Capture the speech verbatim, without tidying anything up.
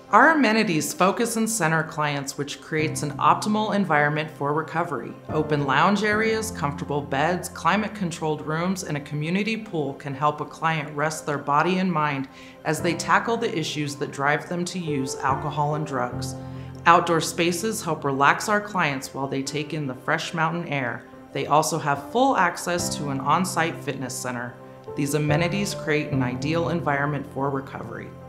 Our amenities focus and center clients, which creates an optimal environment for recovery. Open lounge areas, comfortable beds, climate-controlled rooms, and a community pool can help a client rest their body and mind as they tackle the issues that drive them to use alcohol and drugs. Outdoor spaces help relax our clients while they take in the fresh mountain air. They also have full access to an on-site fitness center. These amenities create an ideal environment for recovery.